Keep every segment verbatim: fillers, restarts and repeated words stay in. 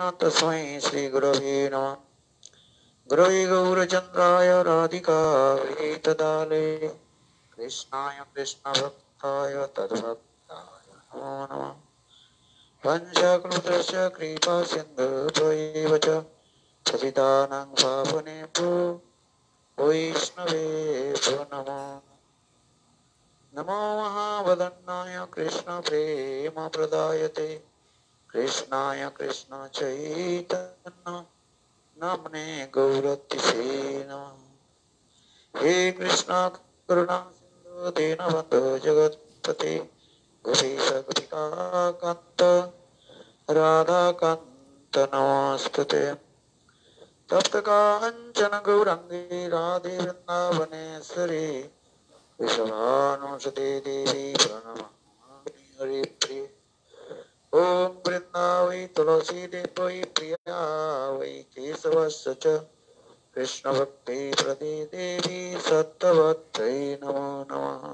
तस्मै श्री गुरवे नमः। गुरवे गौरचन्द्राय राधिकायै तदालये कृष्णाय कृष्णभक्ताय तद्भक्ताय नमो नमः। पञ्चकृतस्य कृपा सिन्धुभ्यैव च पतितानां पावनेभ्यो वैष्णवेभ्यो नमो नमो महावदन्नाय कृष्णप्रेमप्रदायते कृष्णाय कृष्ण चैतन्य नाम्ने गौरतिसे नमः। हे कृष्ण करुणा सिन्धु दीनबन्धो जगत्पते गोपीश गोपिकान्त राधाकान्त नमोऽस्तुते। तप्त काञ्चन गौराङ्गी राधे वृन्दावनेश्वरी वृषभानुसुते देवी प्रणमामि हरिप्रिये। ॐ वृन्दावै तुलसी देवै प्रिया वै केशवस्य च कृष्णभक्ति प्रदे देवी सत्यवत्यै नमो नमः।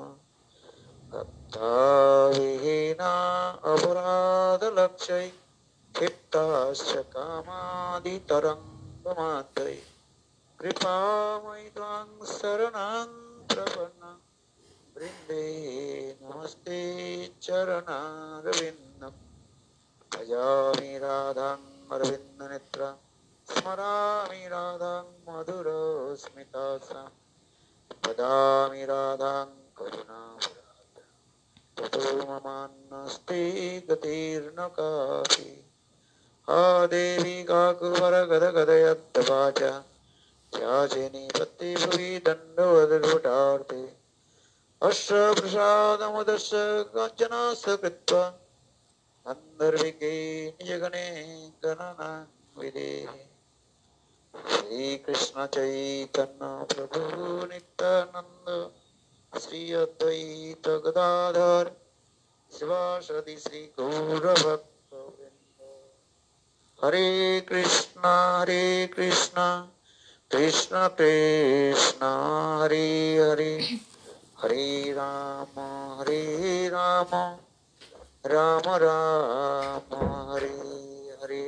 भक्ताविहीना अपराधलक्ष्यै क्षिप्ताश्च कामादितरङ्गमात्रै कृपामयि त्वां शरणं प्रपन्ना वृन्दे नमस्ते चरणारविन्दम्। भजामि राधां अरविन्दनेत्रां स्मरामि राधां मधुरस्मितासां वदामि राधां करुणावतां ततो ममान्नास्ति गतिर्न कापि। हा देवी काकुवरगदगदयद्दवाच त्याजिनी पतिभुवि दण्डवदलुटार्थे अस्य प्रसादमुदस्य काञ्चनास्य कृत्वा गन्धर्विके निजगणे गणना विदेहे। श्री कृष्ण चैतन्य प्रभु नित्यानंद श्री अद्वैत गदाधर शिवासदि श्री गौरभक्तवृंद। हरे कृष्ण हरे कृष्ण कृष्ण कृष्ण हरे हरे हरे राम हरे राम राम राम हरे Hare.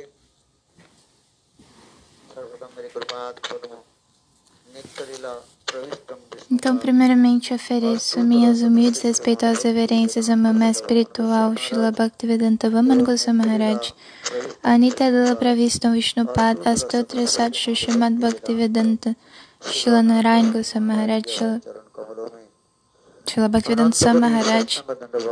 Então, primeiramente, ofereço minhas humildes e respeitosas reverências ao meu mestre espiritual, Srila Bhaktivedanta Vaman Goswami Maharaj, a Anita Lila Pravistam Vishnupad, Astotra Sat Shrimad Bhaktivedanta, Srila Narayan Goswami Maharaj, Srila Bhaktivedanta Swami Maharaj,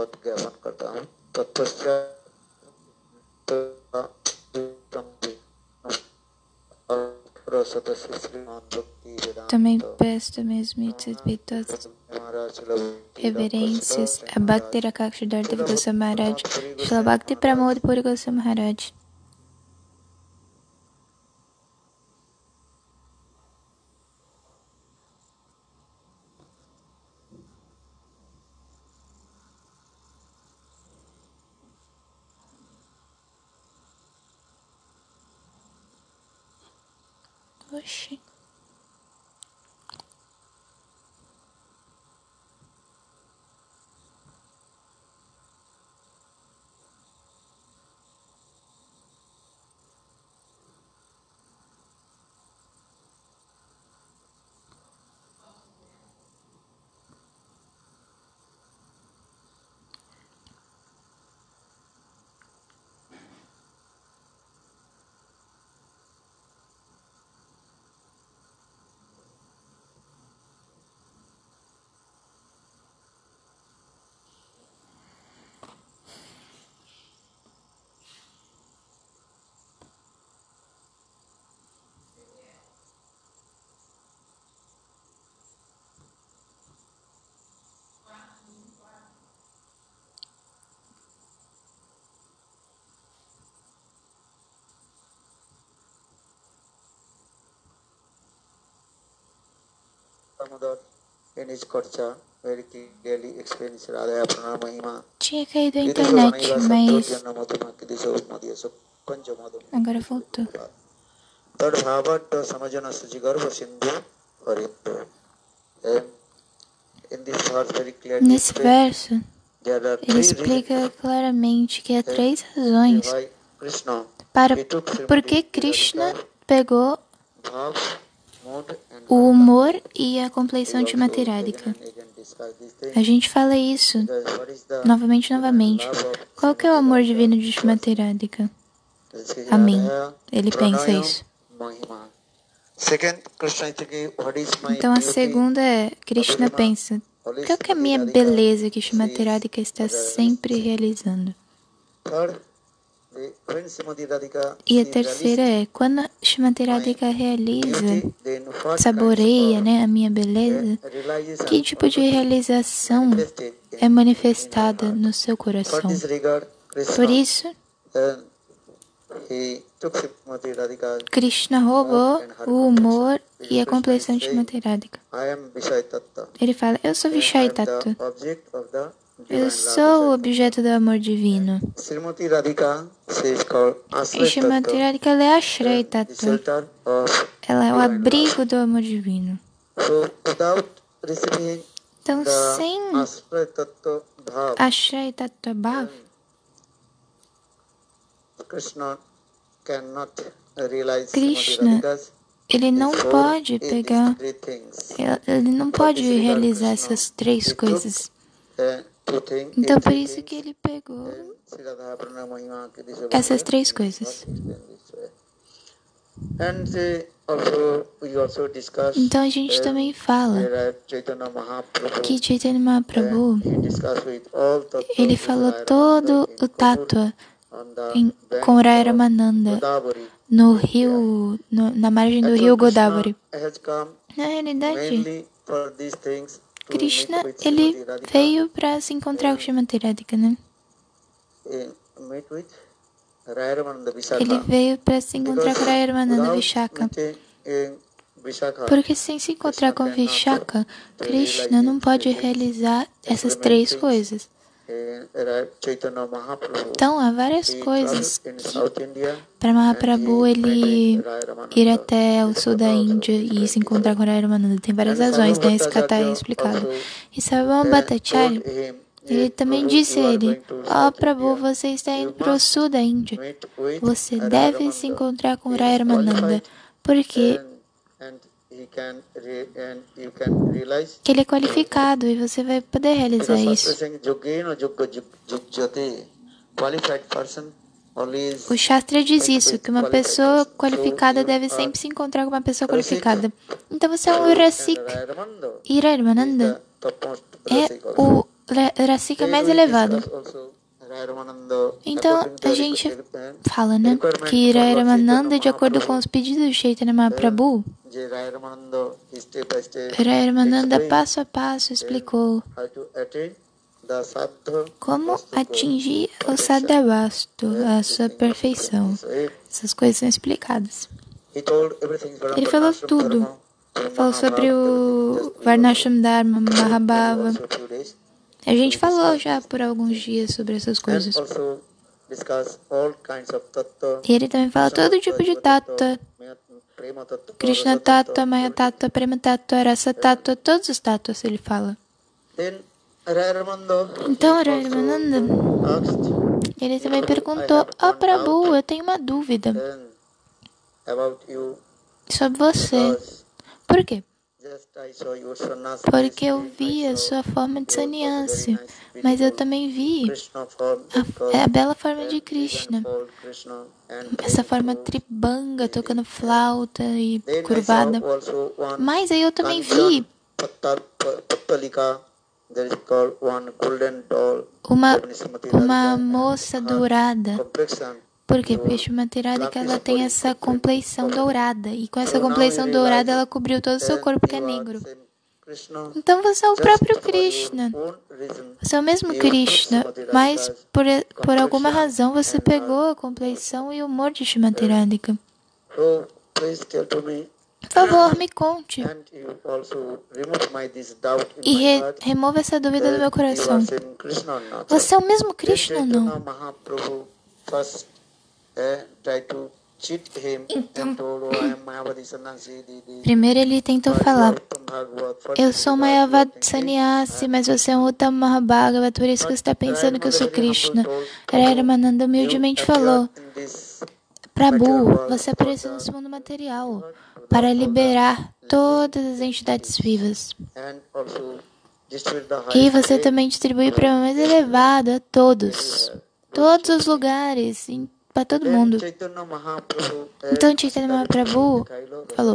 também peço minhas humildes e respeitosas reverências a Bhakti Rakshadar Dev Goswami Maharaj, Srila Bhakti Pramod Puri Goswami Maharaj. Oxi. Tinha caído a internet, mas agora voltou. Nesse verso, ele explica claramente que há três razões Krishna, para he took por que Srimati Krishna Radhika, pegou bhav, mood and o bhava. humor e a We compleição de also Srimati again Radhika. and again discuss these things, A gente fala isso because what is the novamente, divine novamente. love of Qual que é o Srimati amor Radhika? divino de Srimati Radhika? Sri Amém. Radha Ele pensa Pranayam isso. Mahima. Second, Krishna thinking, what is my Então a beauty? segunda é, Krishna Madhurima, pensa, what is qual que é a minha Srimati Radhika? beleza que She Srimati is Radhika está realized. sempre realizando? Third, the- when Srimati Radhika E a she terceira realized é, quando Srimati my Radhika realiza, beauty, then what saboreia, kinds né, a minha of beleza, uh, realization que tipo de realização manifested in- é manifestada in her heart? no seu For coração? this regard, Krishna, Por isso, then he took Srimati Radhika, Krishna roubou o humor e a compleição de Srimati Radhika. I am Vishaya Tattva. Ele fala, eu sou I am Vishaya the Tattva. object of the divine Eu love, sou o Vishaya objeto do amor divino. Tattva. Srimati Radhika, she is called E Ashraya Srimati Tattva, Radhika ela é Ashraya the Tattva. shelter of Ela é o divine abrigo love. do amor divino. So, without receiving Então, the sem Ashraya Tattva bhav, Ashraya Tattva Bhav, Krishna cannot realize Krishna, Srimati Radhika's ele não four- pode these pegar, three things. ele não For pode this regard, realizar Krishna, essas três he coisas. took, uh, two things, Então, uh, por three isso things, que ele pegou and Sri Radha Pranaya Mahima que diz essas over três here, coisas. not explain this way. And uh, also we also discuss Então, a gente uh, também fala where Chaitanya Mahaprabhu que Chaitanya Mahaprabhu, uh, he discussed with all tattva ele with falou Rai todo Ramananda o in tattva Kothur on the em, bank com Rai of Ramananda Godavari. no rio, no, na margem do Actually, rio Krishna Godavari. has come Na realidade, mainly for these things to meet Krishna, with ele Srimati Radhika, veio para se encontrar com Srimati Radhika, né? uh, meet with Rai Ramananda Ele Vishakha. veio para se encontrar com Rai Ramananda Without Vishaka. meeting in Vishakha, Porque sem se encontrar com Vishaka, Krishna não pode realizar essas três coisas. in Rai Chaitanya Mahaprabhu, Então, há várias he coisas traveled in que, South India para Mahaprabhu, and he ele met with Rai Ramananda. ir até o sul da This is Índia e se encontrar com Rai Ramananda. Tem várias And razões, né? Sarvabhauma Esse kata é Bhattacharya explicado. also, E Sarvabhauma uh, Bhattacharya, told him, ele "Yes, também Prabhu, disse you a are ele, going to ó South Prabhu, India. você está You indo para o must sul da Índia. meet with Você Rai deve Ramananda. se encontrar com He Rai is Ramananda. qualified Porque and, and he can re, and you can realize que ele é qualificado e você vai poder realizar because isso. Shastra saying Yogena Yogya Yujyate, qualified person always O Shastra diz meet isso, with que uma qualified pessoa person. qualificada So you deve are sempre se encontrar com uma pessoa Rasik. qualificada. Então você é um So, and Rasik. Rai Ramananda E Rai is Ramananda the topmost é Rasik also. o Ra- Rasika Then mais we elevado. discuss also Rai Ramananda Então according to a the gente requirement fala, né, que Rai Ramananda, de acordo com os pedidos de Chaitanya Mahaprabhu, Je Rai Ramananda step by step Rai Ramananda explain passo a passo explicou how to attain the saddha como vastu ko atingir o perfection. sadhavastu, Yeah, a these sua things are perfeição. explained. So Essas coisas são explicadas. he told everything from Ele falou Varnashram tudo. Dharma to Falou sobre Mahabharata, o everything. Just Varnashram Dharma, we Mahabhava. also few days. A gente So we falou discuss já this por alguns dias sobre essas and coisas. also discuss all kinds of tattva. E ele também fala todo tipo de tattva. Prema tattva, Krishna rasa tattva, Maya everything. tattva, Prema tattva, Rasa tattva, todos os tattwas ele fala. Then Rai Ramananda, Então, he Rai also Ramananda, asked, ele também Prabhu, I perguntou, have ó one Prabhu, doubt, eu tenho uma dúvida then about you, sobre você. because Por quê? just I saw your sannyas Porque eu face, vi I a saw sua forma de your sannyasi, very nice, mas eu beautiful também vi Krishna form, a, because a bela forma de then Krishna. even called Krishna and Essa came forma to tribanga, the- tocando flauta e Then I saw curvada. also one Mas aí eu também Kanchan vi Pattal- Pa- Pattalika, that is called one golden doll, uma, Srimati Radhika, uma and moça her dourada. complexion. Por quê? You Porque Srimati Radhika, black ela is tem body essa perfect, compleição perfect. dourada. E com essa So now compleição you dourada, realize ela cobriu todo o seu that corpo que é you are negro. same Krishna, Então você é o just próprio for your Krishna. own reason. Você é o mesmo You took Krishna, Srimati mas Radhika's por, por alguma complexion razão você and pegou her- a compleição e o humor de Srimati Radhika. So please tell to me, Por favor, me conte. and you also remove my this doubt E in my re heart, remova essa dúvida do that meu you coração. are same Krishna or not. Você é o mesmo Then Krishna ou Chaitanya não? Mahaprabhu first uh, tried to cheat him and told, oh, I am Mayavadi Sannyasi, the, the, Primeiro ele tentou but you falar, are Uttam Bhagavad. For eu this sou regard, Mayavad you are thinking, Sannyasi, I am mas você é um Uttam Mahabhagavad, por isso que você está pensando que eu sou Krishna. Rai Ramananda humildemente falou, Prabhu, você apareceu nesse mundo material para liberar todas as entidades vivas. E você também distribui o prêmio mais elevado a todos. Todos os lugares, para todo mundo. Então Chaitanya Mahaprabhu falou.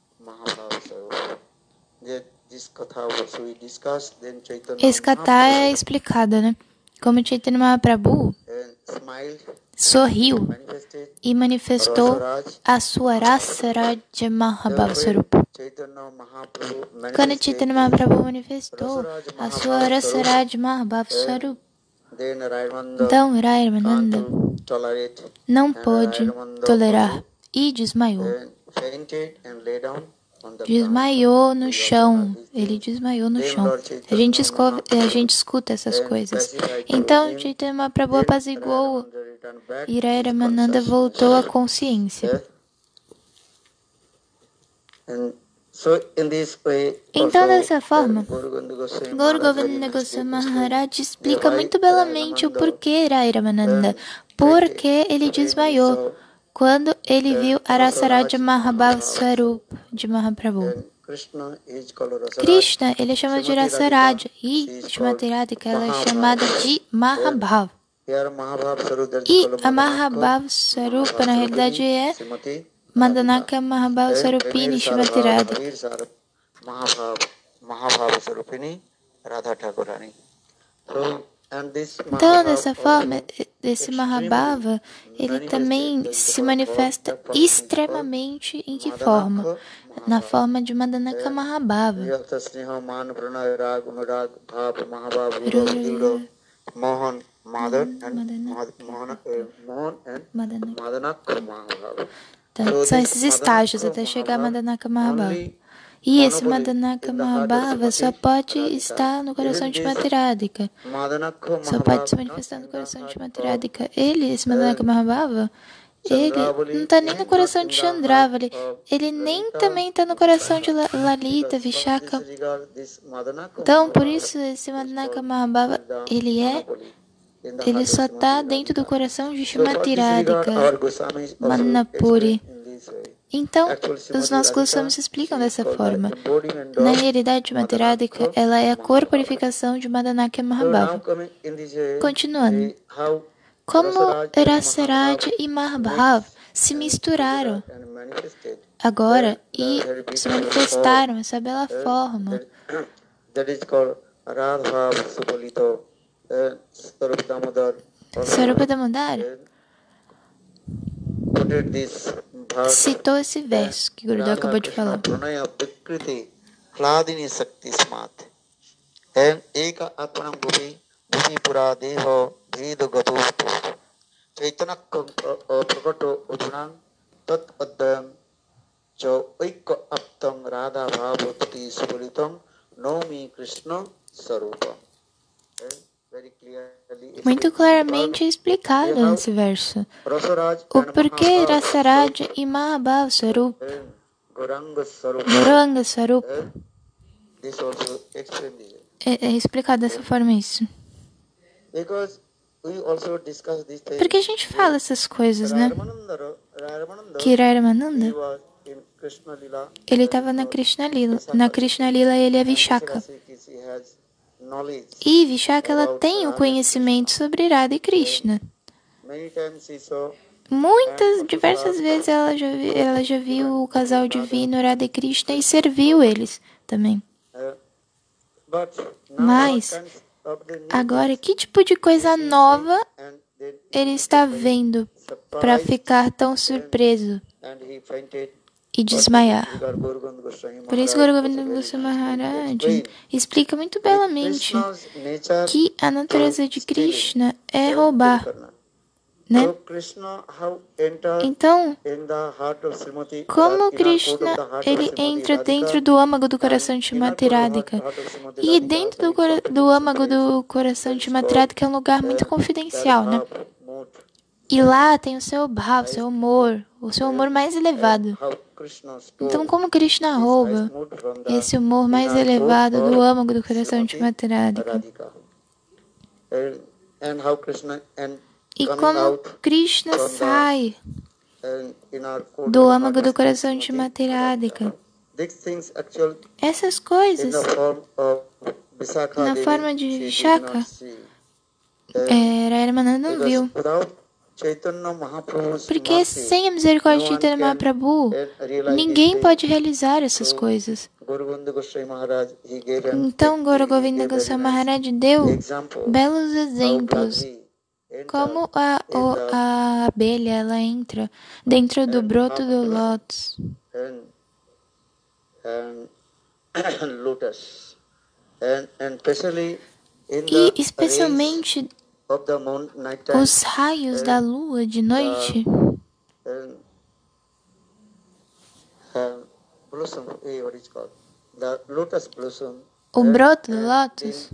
Esse katha é explicada, né? Como Chaitanya Mahaprabhu sorriu e manifestou a sua Rasa Raja Mahabhava Swarupa. Quando Chaitanya Mahaprabhu manifestou a sua Rasa Raja Mahabhava Swarupa, então Rai Ramananda não pôde tolerar e desmaiou. Desmaiou no chão. Ele desmaiou no chão. A gente, escova, a gente escuta essas coisas. Então, Chaitanya Mahaprabhu apaziguou e Rai Ramananda voltou à consciência. Então, dessa forma, Gaura Govinda Goswami Maharaj explica muito belamente o porquê Rai Ramananda, porque ele desmaiou quando ele viu a Rasa Raja Mahabhava Swarupa de Mahaprabhu. Krishna, ele é chamado de Rasa Raja e Srimati Radhika, ela é chamada de Mahabhava. E a Mahabhava Swarupa, na realidade, é Madanaka Mahabhava Swarupini Srimati Radhika. Então, dessa forma, esse Mahabhava, ele também se manifesta extremamente em que forma? Na forma de Madanaka Mahabhava. Mohan, então, são esses estágios até chegar a Madanaka Mahabhava. E esse Madanaka Mahabhava só pode estar no coração de Srimati Radhika. Só pode se manifestar no coração de Srimati Radhika. Ele, esse Madanaka Mahabhava, ele não está nem no coração de Chandravali. Ele nem também está no coração de Lalita, Vishaka. Então, por isso, esse Madanaka Mahabhava, ele é... Ele só está dentro do coração de Srimati Radhika, Manapuri. Então, os nossos Goswamis explicam dessa forma. Na realidade, Srimati Radhika, ela é a corporificação de Madanaka Mahabhava. Continuando. Como Rasa Raja e Mahabhava se misturaram agora e se manifestaram essa bela forma. Swarupa Damodar citou esse verso que Gurudev acabou de falar. Muito claramente explicado nesse verso o porquê Rasa Raja e Mahabhava Swarupa, Gauranga Swarupa. É, é explicado dessa forma isso. Porque a gente fala essas coisas, né? Que Rai Ramananda, ele estava na Krishna Lila. Na Krishna Lila ele é Vishaka. E Vishaka, ela tem o conhecimento sobre Radha e Krishna. Muitas, diversas vezes ela já, vi, ela já viu o casal divino Radha e Krishna e serviu eles também. Mas, agora, que tipo de coisa nova ele está vendo para ficar tão surpreso e desmaiar? Por isso, Gaura Govinda Goswami Maharaj explica muito belamente que a natureza de Krishna é roubar, né? Então, como Krishna ele entra dentro do âmago do coração de Srimati Radhika, e dentro do, do âmago do coração de Srimati Radhika é um lugar muito confidencial, né? E lá tem o seu bhava, o seu humor, o seu humor mais elevado. Então, como Krishna rouba esse humor mais elevado do âmago do coração de Srimati Radhika? E como Krishna sai and in our code do of âmago do coração consciousness, de Materádika. these things actually Essas in coisas, the form of Visakha na Devi, forma de she did Vishaka, not see. And é, Raramananda não because viu. without Chaitanya Mahaprabhu's Porque mercy, sem a misericórdia no de one Chaitanya can Mahaprabhu, uh, realize ninguém these pode things. realizar essas So, coisas. Guru Govinda Goswami Maharaj, he gave an Então, Guru he Govinda gave very Goswami nice Maharaj deu example belos how exemplos Bhagavad entered como a, in o- the a abelha ela entra dentro do and broto half do blood lótus. and and lotus and and especially in E the rays especialmente of the moon night time os raios da and lua de the noite, and um, blossom, eh, what is called the lotus blossom o and broto do and lótus,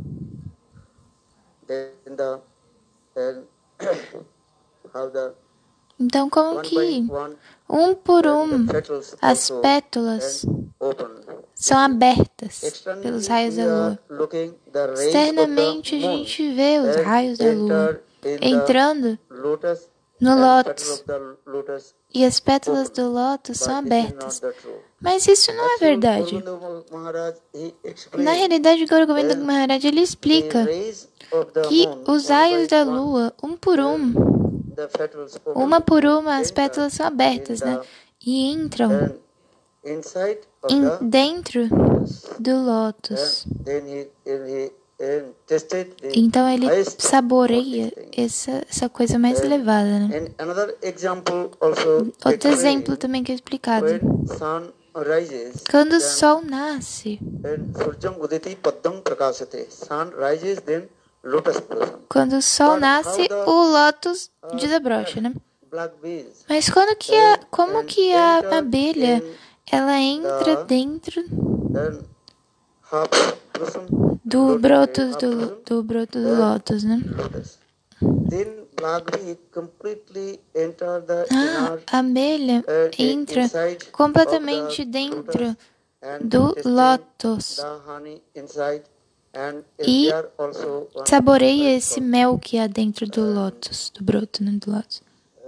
then then the and how the então como one by que one um por and the um petals as also pétalas and open. são You see, abertas pelos externally raios we da are lua. looking the rays of the Externamente a moon gente vê os and raios da lua enter in the entrando lotus no and petal lótus of the lotus e as pétalas open. do lótus são But this is not abertas. the true. Mas isso não é Actually, verdade. Guru Maharaj he Na explained realidade, Guru Govinda and Maharaj ele the explica rays of the que moon os one raios by da one lua, um por and um, the petals open uma por and uma, as enter pétalas são in abertas, né? the E entram and inside of em, the dentro lotus. do And lótus. then he, and he and tested the Então ele highest of saboreia these things. essa, essa coisa mais And, elevada, né? and another example also Outro exemplo explained também que é explicado. when sun rises Quando o then sol nasce, and surjam uditi paddam prakasate. Sun rises then lotus blossom. quando o sol But nasce, how the o lótus uh, desabrocha, né? black bees Mas quando que a, and, como and que a enter abelha in ela entra the dentro and half blossom do lotus, brotos half do, blossom do broto do and lótus, né? lotus. Then black bee completely enter the Ah, inner a abelha uh, entra inside of completamente the dentro lotus and do tasting lótus the honey inside and e there also one saboreia what is esse called mel que há dentro do lótus, do broto, né? Do lótus.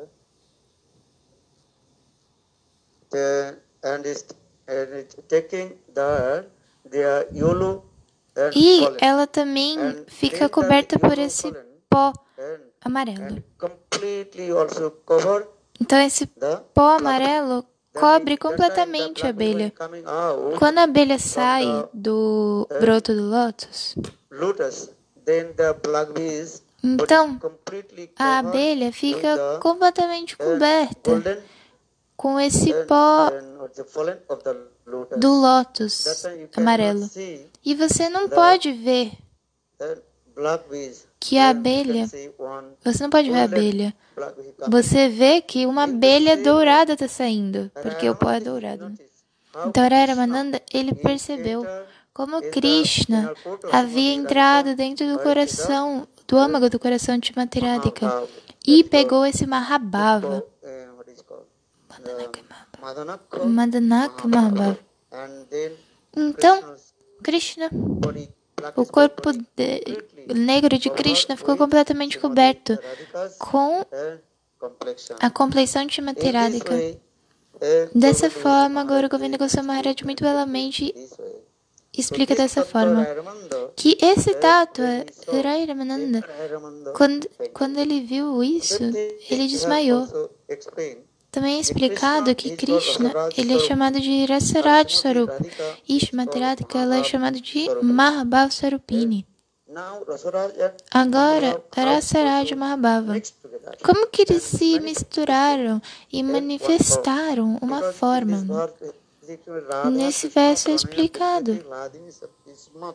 the, and is and it taking the their yellow and E pollen ela também and fica then the coberta por yellow esse pollen pó and, amarelo. and completely also cover Então esse the pó black bee. amarelo That cobre means that time the completamente a black bee when abelha. coming out Quando a abelha from sai the do uh, broto do lótus, lotus, then the black bees body então completely a covered abelha with fica the completamente uh, coberta golden com esse and, pó and or the pollen of the lotus. do That lótus time you cannot amarelo. see E você não the, pode ver the black bees. que a Then you can abelha, see one você não pode ver a golden abelha. black bee coming. Você vê que uma In the abelha same way, dourada está saindo, porque o pó é Ramananda he dourado. noticed how Então Krishna Raramananda, ele he percebeu entered como in the Krishna inner court of havia Srimati entrado Radhika dentro do by the coração, do âmago do coração de Materádika Mahabhava. e That's pegou called esse Mahabhava, uh, what is called the Madanaka Madanaka Madanaka Mahabhava. Mahabhava. And then Então, Krishna's Krishna, body, black o is corpo body de- completely negro de covered Krishna ficou with completamente Srimati coberto Radhika's com uh, complexion. a complexão de In this Materádika. way, uh, Dessa Guru Govinda forma, Maharaj Guru Govinda Goswami Maharaj muito belamente this way. explica So this dessa tattva forma Rayaramanda, que esse uh, tato, when he saw, Rayamananda, then Rayaramanda quando, fainted. quando ele viu isso, Then ele they have desmaiou. also explained Também é that explicado que Krishna is called Krishna Rasaraj ele é Swarup. chamado de And Rasaraj Srimati Swarup. Radhika E is Srimati called Radhika ela é Mahabhav chamada de Swarupani. Mahabhav Swarupini. Now Rasaraj and Agora, Mahabhav have Rasaraj e also Mahabhava. mixed together Como que eles and se manifested misturaram e in one form. manifestaram uma Because in forma? this verse, basically Radha Nesse Krishna verso é Pranaya explicado. Prithvi Ladini Satismat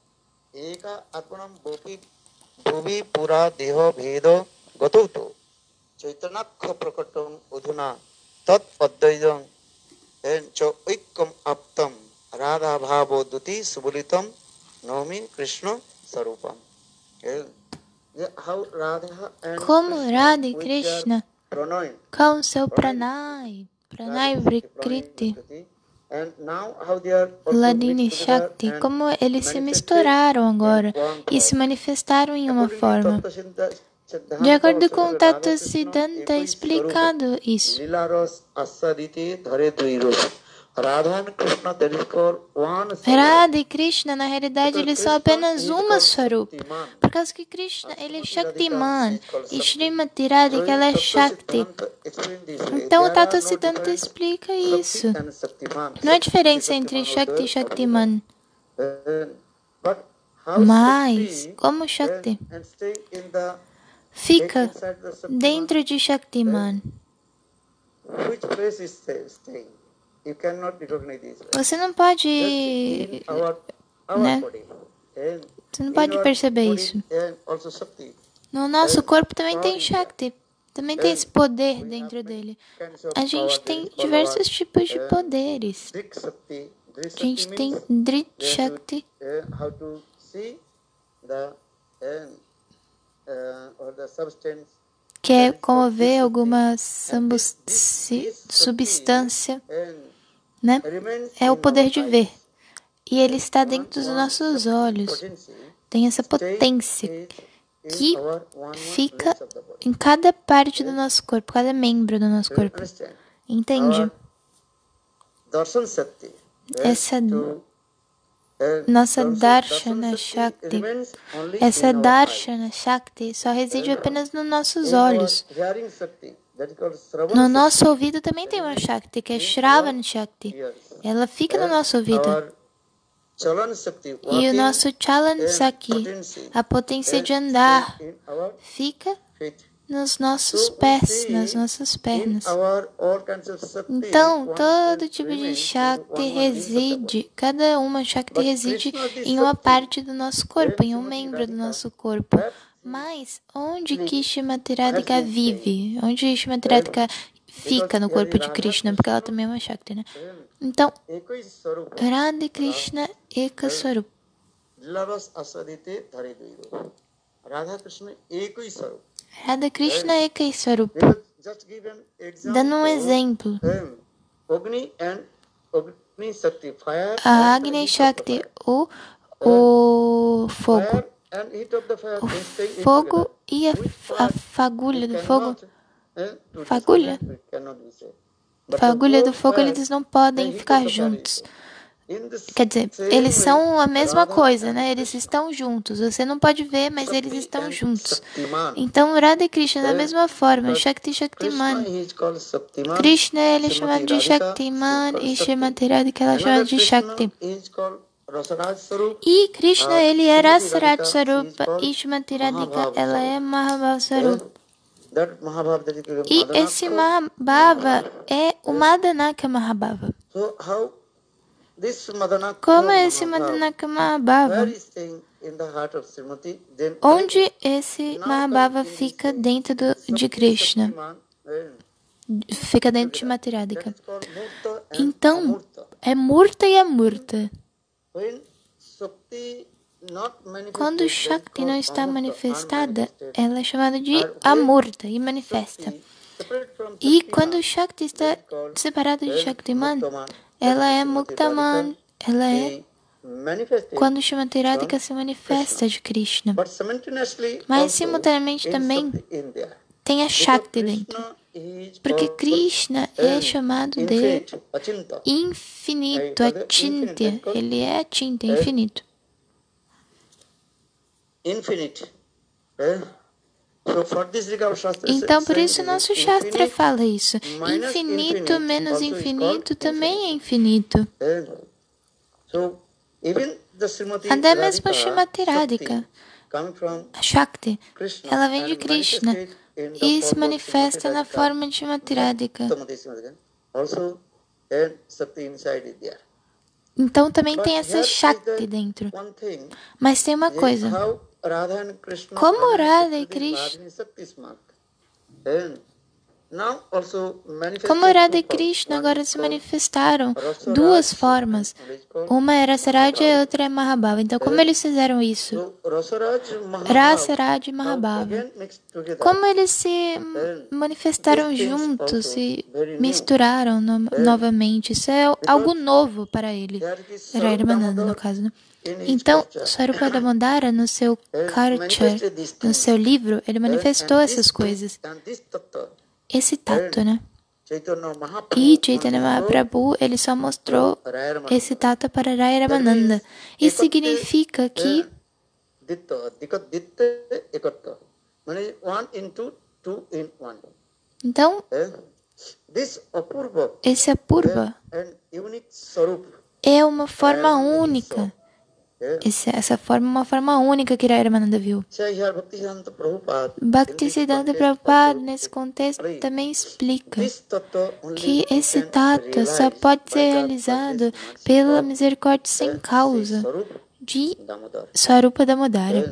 Eka Atmanam Bhupi Bhuvi Pura Deho Bhedo Gatuto Chaitanakha Prakatam Udhuna Tat Advaidam and Cho Ikkam Aptam Radha Bhavo Duti Subulitam Nomi Krishna Sarupam. How Radha and Como Krishna Radha e with Krishna their pranay, com seu pranay, pranay vrikriti, and now how they are also Ladini mixed together Shakti, and como eles se manifested misturaram in agora one e se form. manifestaram em uma According to forma. Tattva Chinta- De acordo com Tattva Siddhanta, é explicado isso. Radha e Krishna, na realidade, eles são apenas uma Swarupa. Por causa que Krishna, ele é Shaktiman. E Srimati Radhika, ela é Shakti. Então, o Tattva Siddhanta explica isso. Não há diferença entre Shakti e Shaktiman. Mas, como Shakti fica dentro de Shaktiman, você não pode, né? Você não pode perceber isso. No nosso corpo também tem Shakti. Também tem esse poder dentro dele. A gente tem diversos tipos de poderes. A gente tem Drit Shakti, que é como ver alguma substância, né? É o poder de ver. E ele está dentro dos nossos olhos. Tem essa potência que fica em cada parte do nosso corpo, cada membro do nosso corpo. Entende? Essa nossa Darshana Shakti, essa Darshana Shakti só reside apenas nos nossos olhos. No nosso ouvido também tem uma Shakti, que é Shravana Shakti. Ela fica no nosso ouvido. E o nosso Chalan Shakti, a potência de andar, fica nos nossos pés, nas nossas pernas. Então, todo tipo de Shakti reside, cada uma Shakti reside em uma parte do nosso corpo, em um membro do nosso corpo. Mas, onde que Srimati Radhika vive? Onde Srimati Radhika fica no corpo de Krishna? Porque ela também é uma Shakti, né? Então, Radha e Krishna Eka Swarup. Radha Krishna Eka Swarup. Dando um exemplo. A Agni Shakti, o, o fogo. O fogo e a, a fagulha do fogo. Fagulha? Fagulha do fogo, eles não podem ficar juntos. Quer dizer, eles são a mesma coisa, né? Eles estão juntos. Você não pode ver, mas eles estão juntos. Então, Radha e Krishna, da mesma forma, Shakti Shaktiman. Krishna, ele é chamado de Shaktiman e Srimati Radhika, ela é chamada de Shakti. E Krishna, ele é Rasaraj Sarupa e Srimati Radhika, ela é Mahabhava Sarupa. E esse Mahabhava é o Madanaka Mahabhava. Como é esse Madanaka Mahabhava? Onde esse Mahabhava fica dentro do, de Krishna? Fica dentro de Srimati Radhika. Então, é Murta e Amurta. Quando Shakti não está manifestada, ela é chamada de Amurta e manifesta. E quando Shakti está separada de Shaktiman, ela é Muktaman, ela é quando Srimati Radhika se manifesta de Krishna. Mas simultaneamente também tem a Shakti dentro. Porque Krishna é chamado de infinito, Achintya. Ele é Achintya, infinito. Então, por isso, nosso Shastra fala isso. Infinito menos infinito também é infinito. Até mesmo Srimati Radhika, a Shakti, ela vem de Krishna e se manifesta na forma de Srimati Radhika. Então, também tem essa Shakti dentro. Mas tem uma coisa. Como Radha e Krishna now also manifested Como Radha e two forms. Krishna One agora is se called manifestaram Rasaraj, duas formas. one is called Uma é Rasaraj e a Mahabhava. outra é Mahabhava. Então, como eles fizeram isso? So Rasaraj, Mahabhava, Rasaraj e now Mahabhava. again mixed together. Como eles se manifestaram These things juntos, also se very new. misturaram no- novamente. Isso é algo novo para ele. There is Era Ramananda, no Sarvadamodar caso, né? in his Então, culture. Swarupa Damodara, no seu Karcher, Manifested these no things. seu livro, ele manifestou And essas this- coisas. and this tattva, Esse tato, né? Chaitanya Mahaprabhu E Chaitanya only showed Mahaprabhu, ele só mostrou Raya Ramananda. esse tato para Raya Ramananda. Isso significa que Ditta, dikat, ditta, ekatta. Means one into two in one. então, Eh? This apurva esse Apurva and unique sarup. é uma forma única. Eh? Esse, essa forma é uma forma única que Raya Ramananda viu. Sai here Bhaktisiddhanta Prabhupada. Bhaktisiddhanta Prabhupada, nesse contexto, também explica This tattva only que esse can tato só realize pode by ser the realizado mercy pela of, misericórdia sem eh, causa Sarup de Damodar. Swarupa Damodara.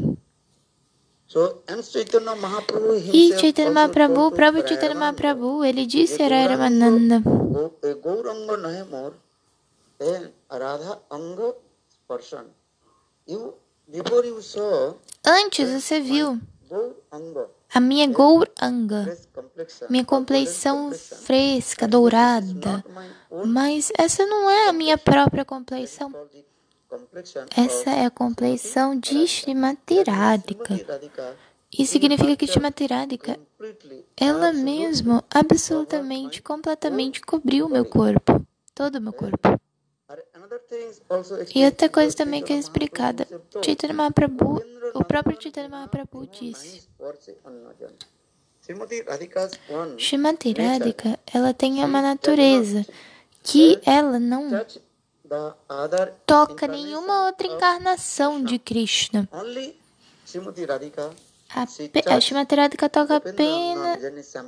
So, and Chaitanya Mahaprabhu E himself Chaitanya also Mahaprabhu, told o to próprio Raya Chaitanya Ramananda, Mahaprabhu, ele disse a "Ye Raya Ramananda, Gauranga, Go- eh, Gauranga nahe more, eh, Radha Anga person. You, before you saw antes você viu Gauranga, a minha Gauranga, this complexion, minha or golden compleição complexion, fresca, this is dourada. not my own Mas essa não é a minha própria compleição. called the complexion Essa é a compleição de Srimati Radhika. Srimati Radhika. Isso significa que Srimati Radhika, Completely, ela absolutely mesma, absolutamente, completamente cobriu o meu corpo. Todo o meu corpo. Another thing also E explained outra coisa because também que é Chaitanya explicada, Mahaprabhu himself told, Chaitanya Mahaprabhu, "Upendra o próprio Nandan Chaitanya vina Mahaprabhu vina disse, nahi sparse annajan." Srimati Radhika's one Srimati nature, Radhika, ela tem she uma does natureza not que ela não touch the other toca incarnation nenhuma outra of encarnação de Krishna. only Srimati Radhika. Ape- A Srimati Radhika toca apenas,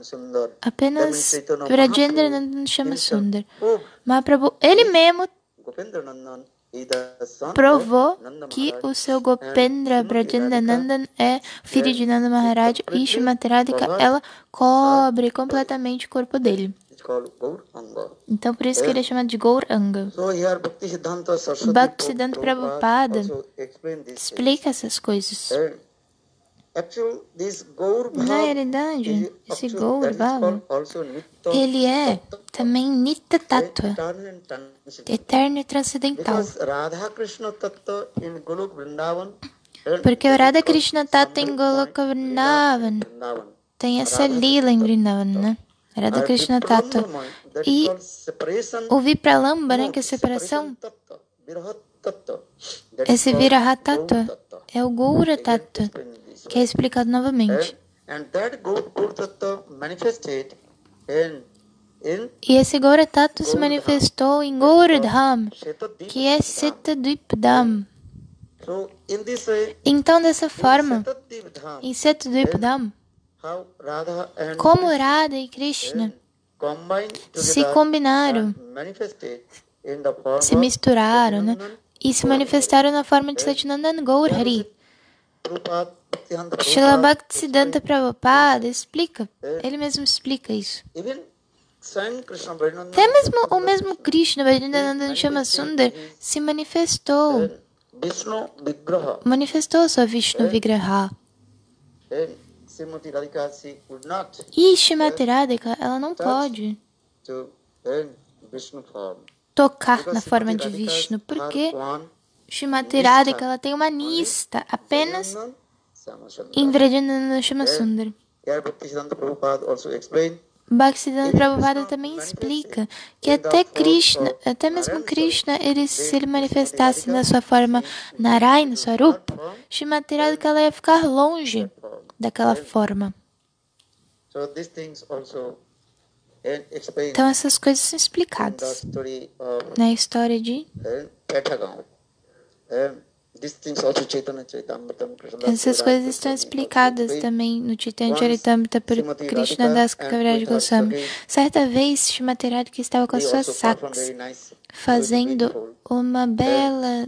apenas Brajendra Nandan Shama Sundar. Mahaprabhu, ele mesmo provou que o seu Gopendra Brajendra Nandan é filho de Nanda Maharaj e Srimati Radhika, ela cobre completamente o corpo dele. Então por isso que ele é chamado de Gauranga. Bhaktisiddhanta Prabhupada explica essas coisas. Na realidade, esse Gaur Bhava, ele é também Nitya Tattva, eterno e transcendental. Porque o Radha Krishna Tattva em Goloka Vrindavan tem essa lila em Vrindavan, né? Radha Krishna Tattva. E o Vipralamba, né, que é a separação, esse Viraha Tattva é o Gaura Tattva, que é explicado novamente. E esse Gaura Tattva se manifestou em Gauradham, que é Setadvipdham. Então, dessa forma, em Setadvipdham, como Radha e Krishna se combinaram, se misturaram, né? E se manifestaram na forma de Satyanandan Gaur Hari. Srila Bhaktisiddhanta Prabhupada explica, ele mesmo explica isso. Até mesmo o mesmo Krishna, Vaidyananda Shama Sundar, se manifestou, manifestou sua Vishnu Vigraha. E Srimati Radhika, ela não pode tocar na forma de Vishnu, porque Srimati Radhika, ela tem uma nista apenas em Vrajananda Shama Sundar. Bhaktisiddhanta Prabhupada também explica que até Krishna, até mesmo Krishna, ele, se ele manifestasse na sua forma Narayana, Swarupa, Srimati Radhika, ela ia ficar longe daquela forma. Então essas coisas são explicadas na história de essas coisas estão explicadas também no Chaitanya Charitamrita por Krishna Das Kaviraj Goswami. Certa vez, Srimati Radhika estava com as suas sacs fazendo uma bela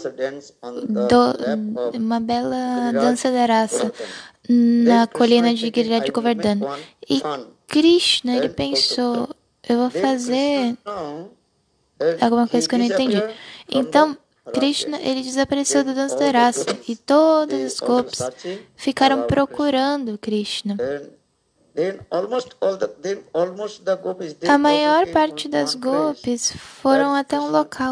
do, uma bela dança da raça na colina de Giriraj Govardhan. E Krishna, ele pensou, eu vou fazer alguma coisa que eu não entendi. Então, Krishna, ele desapareceu da dança da raça e todas as gopis ficaram procurando Krishna. A maior parte das gopis foram até um local,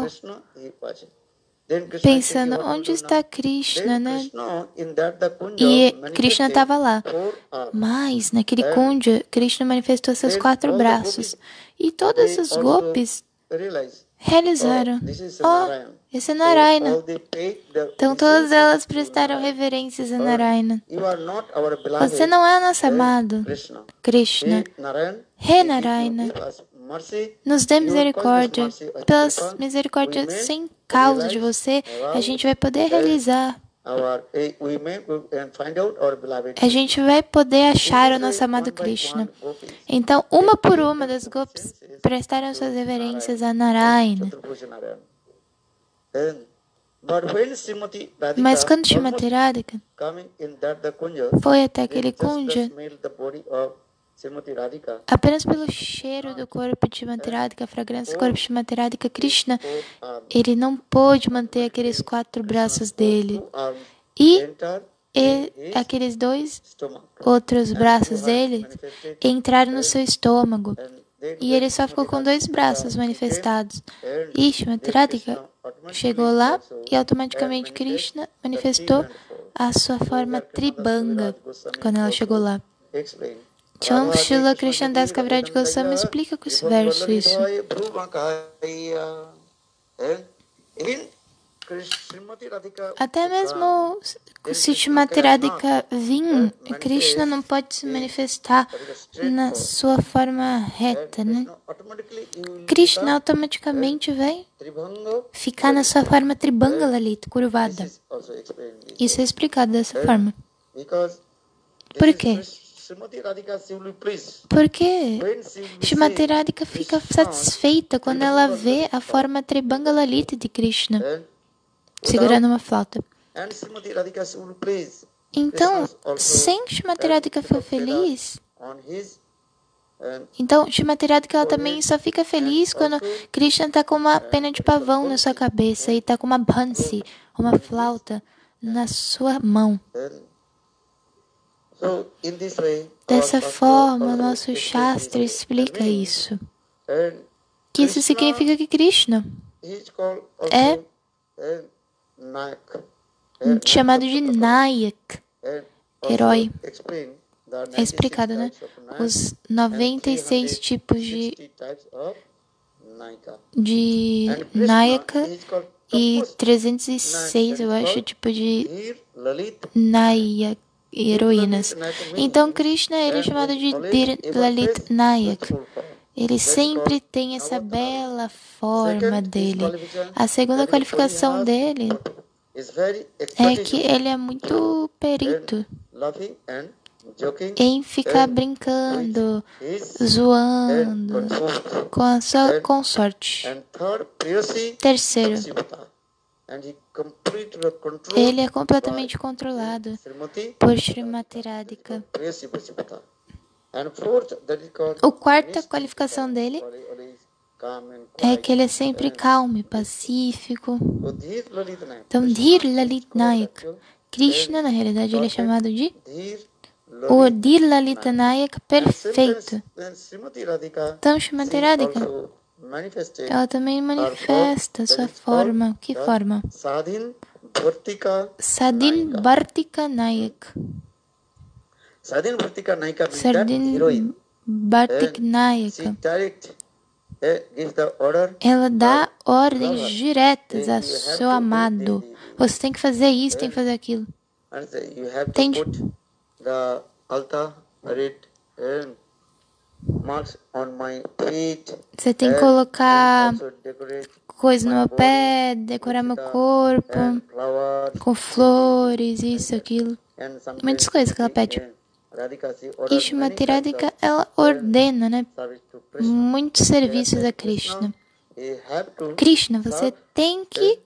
pensando, onde está Krishna, né? E Krishna estava lá. Mas, naquele kunja, Krishna manifestou seus quatro braços. E todas as gopis realizaram, oh, esse é Narayana. Então todas elas prestaram reverências a Narayana. Você não é nosso amado, Krishna. Rei Narayana, nos dê misericórdia. Pelas misericórdias sem causa de você, a gente vai poder realizar. A gente vai poder achar o nosso amado Krishna. Então, uma por uma das gopis prestaram suas reverências a Narayana. Mas quando Srimati Radhika foi até aquele kunja, apenas pelo cheiro do corpo de Srimati Radhika, a fragrância do corpo de Srimati Radhika, Krishna, ele não pôde manter aqueles quatro braços dele. E, e aqueles dois outros braços dele entraram no seu estômago. E ele só ficou com dois braços manifestados. E Srimati Radhika chegou lá e automaticamente Krishna manifestou a sua forma tribanga quando ela chegou lá. Então, Srila Krishnadas Kaviraj Goswami explica com esse verso isso. Até mesmo se Srimati Radhika vir, Krishna não pode se manifestar na sua forma reta, né? Krishna automaticamente vai ficar na sua forma Tribanga Lalita, curvada. Isso é explicado dessa forma. Por quê? Porque Srimati Radhika fica satisfeita quando ela vê a forma Tribanga Lalita de Krishna segurando uma flauta. Então, sem Srimati Radhika ficar feliz, então Srimati Radhika ela também só fica feliz quando Krishna está com uma pena de pavão na sua cabeça e está com uma bansi, uma flauta, na sua mão. Dessa forma, o nosso Shastra explica isso. Que isso significa que Krishna é chamado de Nayak, herói. É explicado, né? Os noventa e seis tipos de, de Nayaka e trezentos e seis, eu acho, tipo de Nayak, heroínas. Então, Krishna ele é chamado de Dhir Lalit Nayak. Ele sempre tem essa bela forma dele. A segunda qualificação dele é que ele é muito perito em ficar brincando, zoando com a sua consorte. Terceiro, ele é completamente controlado por Srimati Radhika. A quarta qualificação dele é que ele é sempre calmo e pacífico. Então, Dhir Lalit Nayak. Krishna, na realidade, ele é chamado de o Dhir Lalita Nayak perfeito. Então, Srimati Radhika, ela também manifesta sua forma. Que forma? Sadin Bhartika Nayak. Sadin Bhartik Nayaka. Ela dá ordens diretas ao seu amado. Você tem que fazer isso, tem que fazer aquilo. Entende? Você tem que colocar coisa no meu pé, decorar meu corpo com flores, isso, aquilo. Muitas coisas que ela pede. E Srimati Radhika, ela ordena, né, muitos serviços a Krishna. Krishna, você tem que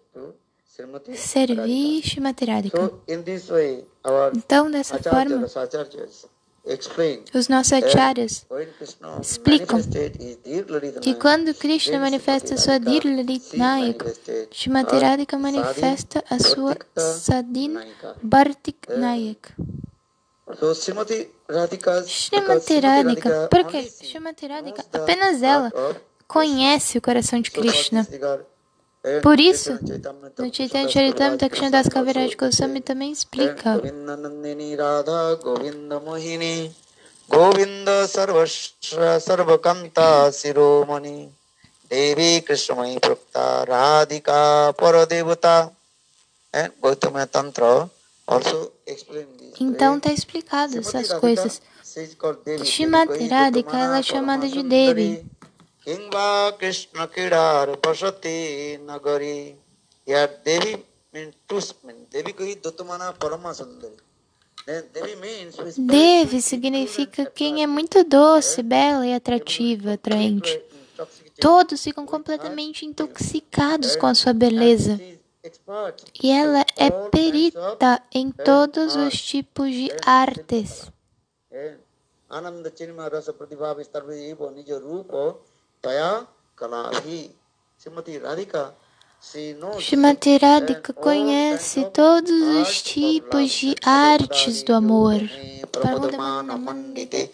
servir Srimati Radhika. Então, dessa forma, explain Os nossos acharyas when Krishna explicam manifested his Dhir Lalita que Nayaka, quando Krishna then manifesta Srimati sua Radhika, Dhir she Nayaka, manifested Srimati her Radhika Sadhin manifesta a sua Bhartikta Sadhin Nayaka. Bhartik Nayaka. So Srimati Radhika, because Srimati Srimati Radhika, Radhika por only quê? she Srimati knows Radhika, the apenas heart ela of Krishna. conhece o coração de So for Krishna. this regard, and Por isso, Chaitanya Charitamrita no Chaitanya Krishnadas Charitamrita, Kaviraj Krishnadas Goswami Kaviraj also Goswami said, também and explica. Govinda Nandini Radha Govinda Mohini Govinda Sarvashra Sarvakanta Siromani Devi Krishnamai Prakta Radhika Paradevata. And Gautama Tantra also explain this. Então está explicado Srimati essas Radhika, coisas. she is called Devi. Srimati Radhika, ela é chamada de Devi. Kingva Krishna Kidar Pasati Nagari. Here Devi means two means Devi Kahi Duttamana Parama Sundari. Then Devi means who is very Devi sweet, significa included, quem é attractive. muito doce, bela e atrativa, atraente. Intoxicated Todos ficam with her completamente beauty. intoxicados com a And- sua and beleza. she is expert E ela in é all kinds of perita em todos os tipos de artes. and Ananda Chinma Rasa Pratibha Vistarva Eva Nija Rupa Taya Kalahi. Srimati Radhika, she knows Shrimati Radhika and all conhece kinds of todos os arts of tipos love. de artes do amor. Pramodamana Mandite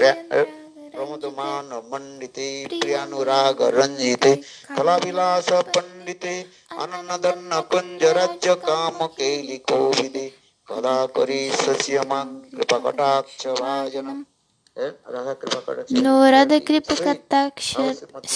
Pramodamana Mandite Priyanuraga Ranjite Kalavilasa Pandite Ananadanna Kunjarajya Kama Keli Kovide Kadakari Sasyamang Kripakataksha Vajanam. Radha Kripakataksha No Radha Kripa Kataksha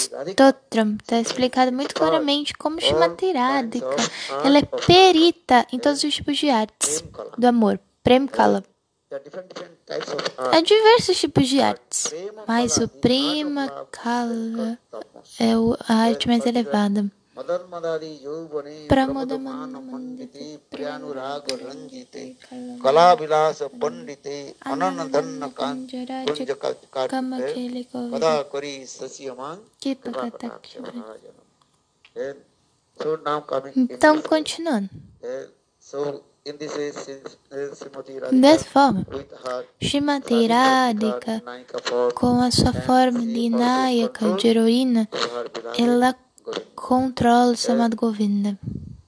Stotram está explicado muito claramente como Shrimati Radhika, ela é perita em todos os tipos de artes do amor. Prem Kala. There are different, different types of Há art. diversos tipos de artes, mas o Prema Kala é o- a arte mais elevada. Madan Madadi Yovane Pramodamana Pramodamana Mandite Priyanuraga Ranjite Kala Vilasa Pandite Ananadanna Kunja Kama Kartite Keli Kovide. Kada Kari Sasyaman Kripa Kripakataksha Kataksha. Vajanam. So now coming in Então, this way. continuando. Eh, So in this way, since eh, Srimati Dessa Radhika forma, with her Shrimati Radhika, Nayaka form com a sua forma de Nayaka, de heroína, to her beloved ela Govinda. controla o chamado Govinda.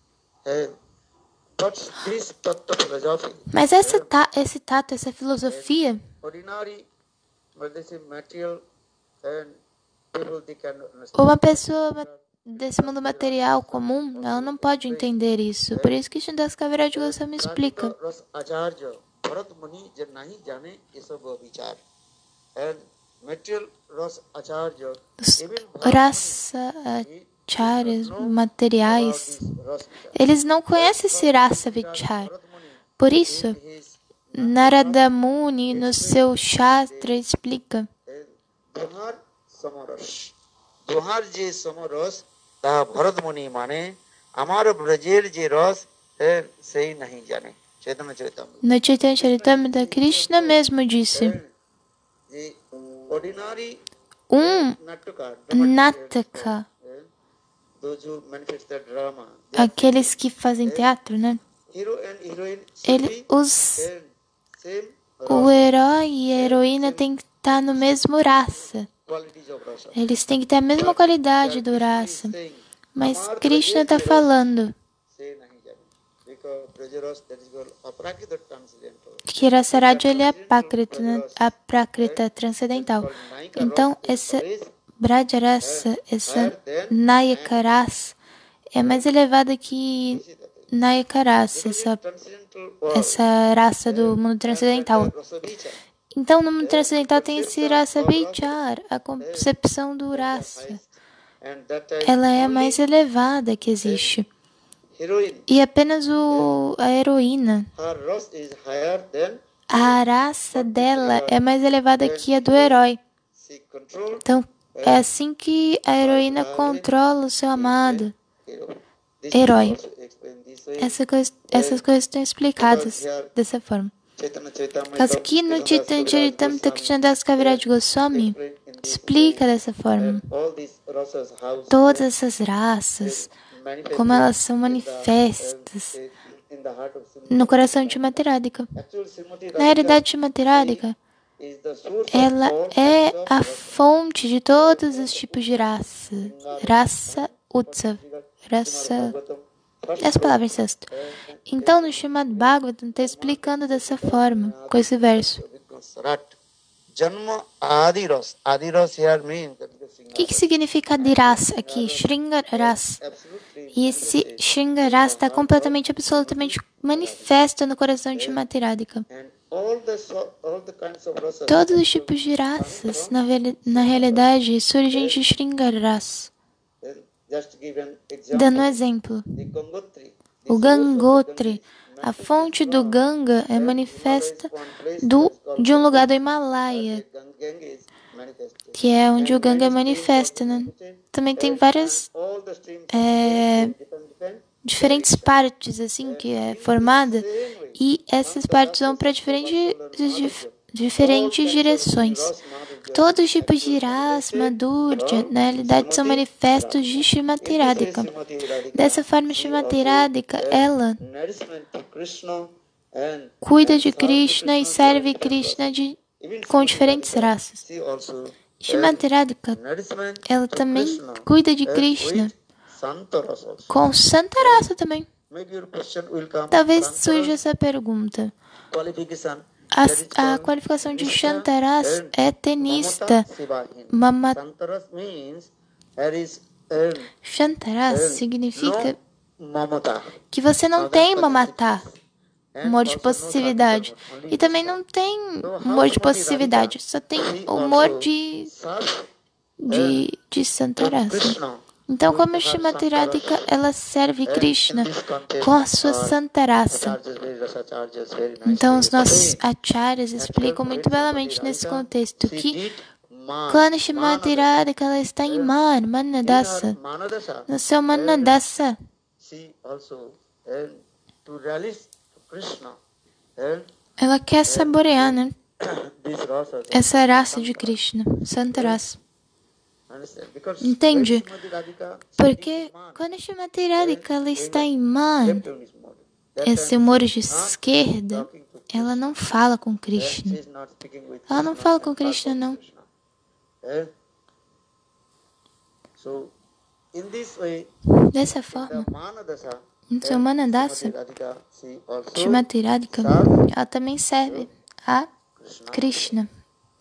Eh, But this tattva philosophy, Mas essa ta, esse tato, essa filosofia, ordinary, but this is material, and people they can understand. uma pessoa ma- desse mundo material comum, ela não pode entender isso. Por isso que Shridas Kaviraj Goswami explica. Kartika Ras Acharya, Bharat Muni je nahi jane ye sab vichar. And material Ras Acharya, Os even Bharat rasa Muni, acharyas about materiais, this Ras Vichar. eles não conhecem esse rasa vichar. Bharat Muni, Por isso, in his Narada Muni, no seu Shastra, explica. eh, Dohar Samaras. Dohar je Samaras, ता भरत मुनि माने हमारे ब्रजेर जे रस है सही नहीं जाने चैतन्य चैतन्य No Chaitanya Charitamrita, Krishna mesmo disse: the ordinary um nattaka Nataka, those who manifest the drama aqueles que fazem teatro, né? hero and heroine should Ele, be os, same same o herói e a heroína têm que estar no mesmo raça. qualities of rasa. Eles têm que ter a mesma qualidade do raça. Mas Krishna está falando Say nahi jane because prajaras that is called aprakita transcendental. que Rasaraja ele é apákrita, né? Aprákrita transcendental. Então, essa Brajarasa, essa Nayakarasa, é mais elevada que Nayakarasa, essa, Transcendental essa raça do mundo transcendental. rasa vichar. Então, no mundo transcendental tem esse rasa vichar, a concepção do rasa. And that time Ela é a only mais elevada que existe. heroine, E apenas o, a heroína, her ras is higher than a raça dela é mais elevada que a do herói. she control Então, é assim que a heroína controla o seu amado hero. This herói. is also explained this way. Essa coisa, essas coisas estão explicadas dessa forma. Chaitanya Charitamrita Mas aqui no Chaitanya Charitamrita, Krishnadas Kaviraj Goswami explica dessa forma. all these rasas how Todas essas raças, manifest como elas são manifestas in the heart of Srimati. no coração de Shrimati Radhika. Actually, Srimati Na realidade, Shrimati Radhika, ela é a fonte de todos os tipos de raça. Raça Utsav. Raça... Essa palavra em sânscrito. Então, no Srimad Bhagavatam está explicando dessa forma, com esse verso. O que, que significa Adiras aqui? Shringaras. E esse Shringaras está completamente, absolutamente manifesto no coração de Shrimati Radhika. Todos os tipos de raças, na, na realidade, surgem de Shringaras. Dando um exemplo, o Gangotri, a fonte do Ganga é manifesta do, de um lugar do Himalaia, que é onde o Ganga é manifesta, né? Também tem várias é, diferentes partes assim que é formada, e essas partes vão para diferentes, diferentes direções. Todos os tipos de ras, madhurya, na realidade são manifestos de Shrimati Radhika. Dessa forma, Shrimati Radhika, ela cuida de Krishna e serve Krishna de, com diferentes raças. Shrimati Radhika, ela também cuida de Krishna com Santa Rasa também. Talvez surja essa pergunta. A, a qualificação de Shantaras é tenista. Mama... Shantaras significa que você não tem mamata, humor de possessividade. E também não tem humor de possessividade, só tem humor de, de, de Santarasa. Então, como a Shrimati Radhika, ela serve Krishna com a sua Santa Rasa. Então, os nossos acharyas explicam muito belamente nesse contexto que quando Shrimati Radhika, ela está em Man, Manadasa, no seu Manadasa, ela quer saborear, né? Essa raça de Krishna, Santa Rasa. Entende? Porque quando a Shrimati Radhika ela está em Man, esse humor de esquerda, ela não fala com Krishna. Ela não fala com Krishna, não. Dessa forma, no seu Manadasa, Shrimati Radhika, ela também serve a Krishna.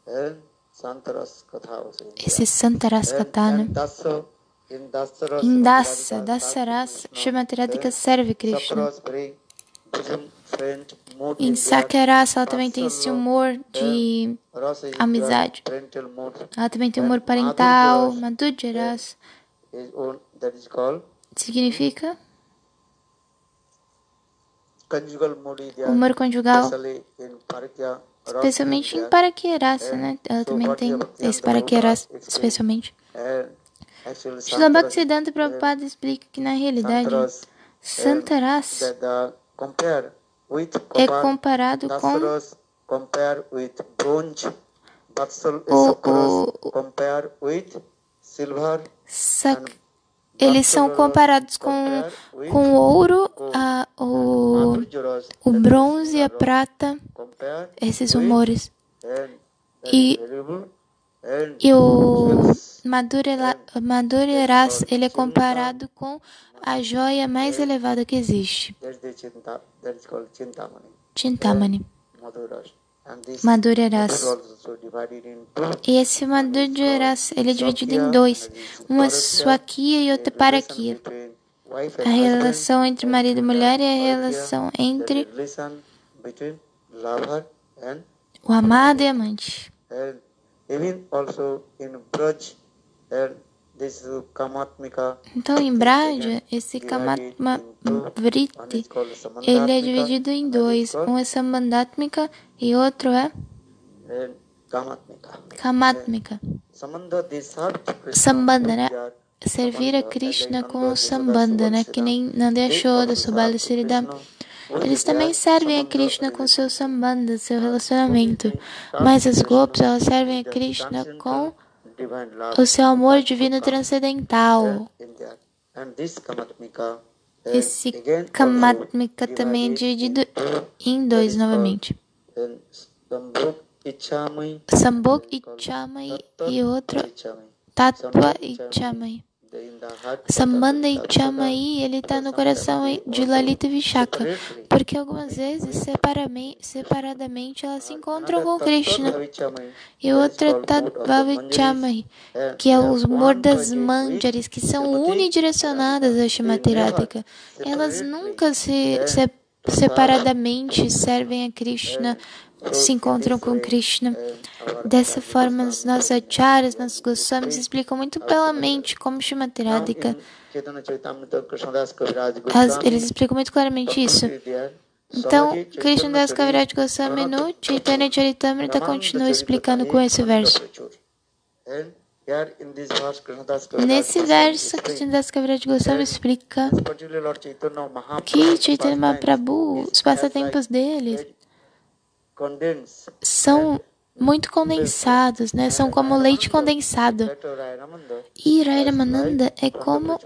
Esse Santaras Katana. Em Dasa, Dasaras, Shrimati Radhika serve Krishna. Em Sakyaras, ela também tem esse humor de amizade. Ela também tem humor parental. Madhuryaras significa humor conjugal. Especialmente em Parakyarasa, né? Ela também tem esse Parakyarasa, especialmente. Srila Bhaktisiddhanta Prabhupada explica que, na realidade, Santarasa é comparado com o, o sac, eles são comparados com, com o ouro, a, o, o bronze, a prata, esses humores. E, e o Madhuryaras, ele é comparado com a joia mais elevada que existe. Chintamani. Madhuryaras. E esse Madhuryaras, ele é dividido em dois. Uma Swakya e outra Parakya. A relação entre marido e mulher e a relação entre o amado e amante. Então, em Braja, esse Kamatma Vritti, ele é dividido em dois. Um é Sambandhatmika e outro é Kamatmika. Sambandha, né? Servir a Krishna com o Sambandha, né? Que nem Nanda Yashoda, Subala Siridam. Eles também servem a Krishna com seu Sambandha, seu relacionamento. Mas as Gopis, elas servem a Krishna com o seu amor divino transcendental. Esse Kamatmika também é dividido em dois novamente. Ichamai, Sambhog Ichamai e outro Tattva Ichamai. Sambandha Ichamai, ele está no coração de Lalita e Vishaka, porque algumas vezes separadamente elas se encontram com Krishna. E outra Tattva Ichamai, que é os Mordas Manjaris, que são unidirecionadas a Shrimati Radhika. Elas nunca se, se separadamente servem a Krishna, se encontram com Krishna. Dessa forma, os nossos acharyas, nossos Goswamis explicam muito belamente como Shrimati Radhika. As, eles explicam muito claramente isso. Então, Krishna Das Kaviraj Goswami no Chaitanya Charitamrita continua explicando com esse verso. Nesse verso, Krishna Das Kaviraj Goswami explica que Chaitanya Mahaprabhu, os passatempos dele, são muito condensados, né? São como leite condensado. E Rai Ramananda é como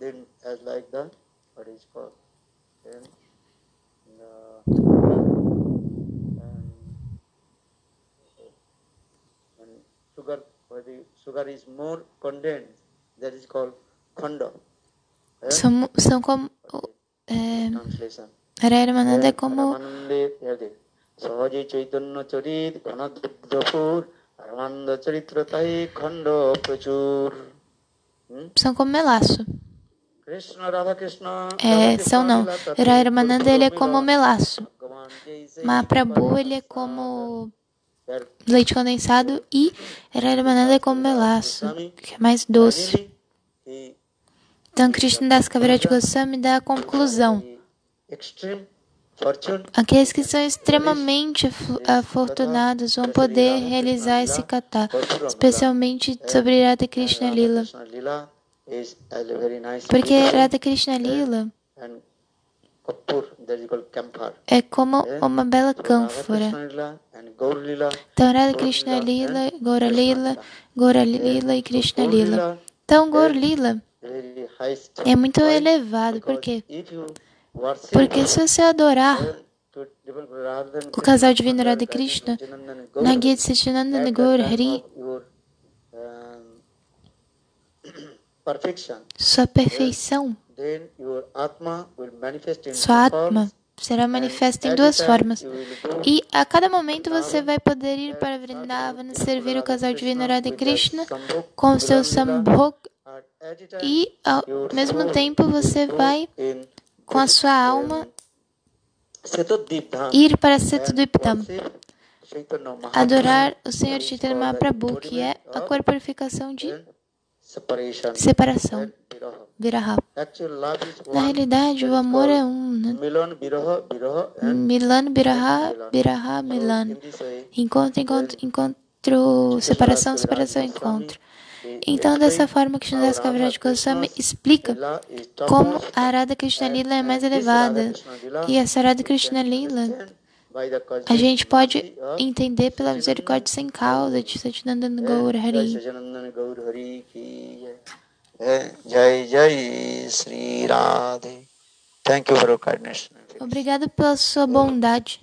são, são como é, Rai Ramananda é como Sahaji Chaitanya Charit Kanadapur Armanda Charitratai Khanda Prachur. São como melaço. É, são não. Rai Ramananda, ele é como melaço. Mahaprabhu, ele é como leite condensado e Rai Ramananda é como melaço, que é mais doce. Então, Krishna Das Kaviraj Goswami dá a conclusão. Aqueles que são extremamente afortunados vão poder realizar esse kata, especialmente sobre Radha Krishna Lila. Porque Radha Krishna Lila é como uma bela cânfora. Então, Radha Krishna Lila, Gaura Lila, Gaura Lila e Krishna Lila. Então, Gaura Lila é muito elevado. Por quê? Porque se você adorar o casal divino Radha Krishna na guia de Satchidananda Gaur Hari, sua perfeição, sua Atma será manifesta em duas formas. E a cada momento você vai poder ir para Vrindavana, servir o casal divino Radha Krishna com o seu Sambhog, e ao mesmo tempo você vai com a sua alma ir para Setudvipdham, adorar o Senhor Chaitanya Mahaprabhu, que é a corporificação de separação, Viraha. Na realidade, o amor é um, né? Milan, Viraha, Viraha, Milan. Encontro, encontro, encontro, separação, separação, encontro. Então, dessa forma, Krishna Das Kaviraj Goswami explica como a Radha Krishna Lila é mais elevada. E essa Radha Krishna Lila a gente pode entender pela misericórdia sem causa de Satchidananda Gaur Hari. Jai Jai Sri Radhe. Thank you for your kindness. Obrigado pela sua bondade,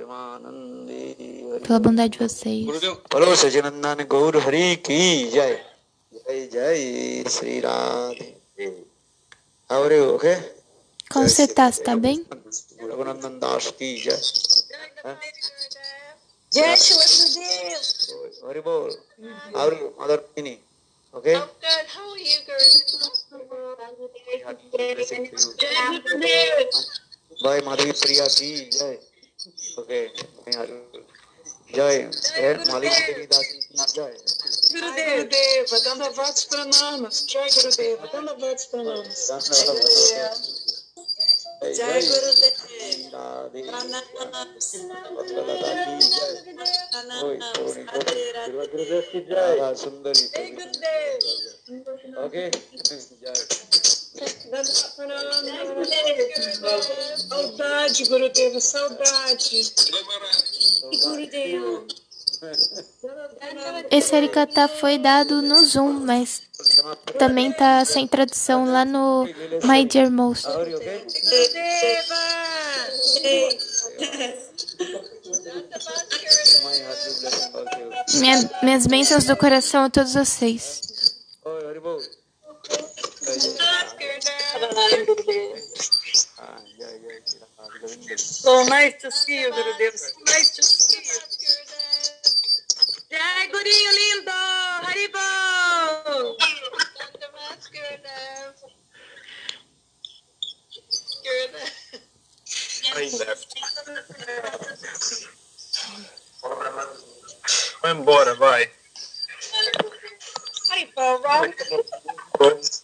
pela bondade de vocês. Hello, Satchidananda Gaur Hari ki Jai. Jai Jai Sri Radhe. How are you? Okay? Como você está? Você está bem? Raghunath Das ki Jai. Jai Shri Gurudev. Hari Bol. How are you, Mother Pini? Okay? I'm good. How are you, Gurudev? Jai Gurudev. Bye, Madhavi Priya ki Jai. Okay. Jai. Malik Devi Dasi ki Jai. Gurudev, Dandavats Pranamas. Jai Gurudev, Dandavats Pranamas. Jai Gurudev. Pranamas. Jai Sundari. Jai Gurudev. Okay? Saudade, Gurudev, saudade. Gurudev. Esse Harikata foi dado no Zoom, mas também está sem tradução lá no My Dear Most. Gurudeva! My heartly blessing all to you. Minha, minhas bênçãos do coração a todos vocês. Oh, Haribol. Jai Jai. Ah, Jai Jai. Govinda. So nice to see you, Gurudev. So nice to see you. Jai Gurinho lindo! Haribo! I left. Vai embora, vai. Haribo, Ron.